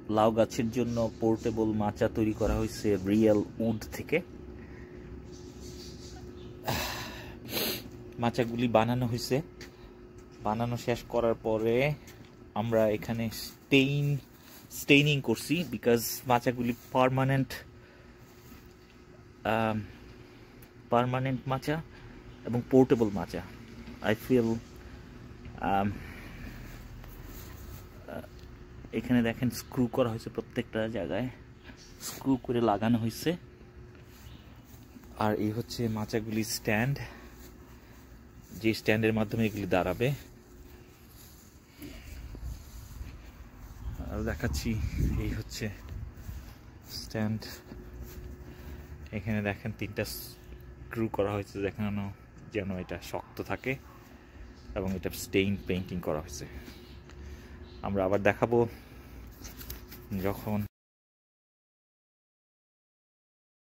লাউ গাছের জন্য পোর্টেবল মাচা তৈরি করা হয়েছে রিয়েল উড থেকে। মাচাগুলি বানানো হয়েছে, বানানো শেষ করার পরে আমরা এখানে স্টেইনিং করছি, বিকজ মাচাগুলি পার্মানেন্ট মাচা এবং পোর্টেবল মাচা। আই ফিল এখানে দেখেন স্ক্রু করা হয়েছে, প্রত্যেকটা জায়গায় স্ক্রু করে লাগানো হয়েছে। আর এই হচ্ছে মাচাগুলি স্ট্যান্ড, যে স্ট্যান্ডের মাধ্যমে এগুলি দাঁড়াবে। আর দেখাচ্ছি, এই হচ্ছে স্ট্যান্ড। এখানে দেখেন 3টা স্ক্রু করা হয়েছে দেখানো যেন এটা শক্ত থাকে, এবং এটা স্টেইন পেইন্টিং করা হয়েছে। আমরা আবার দেখাবো যখন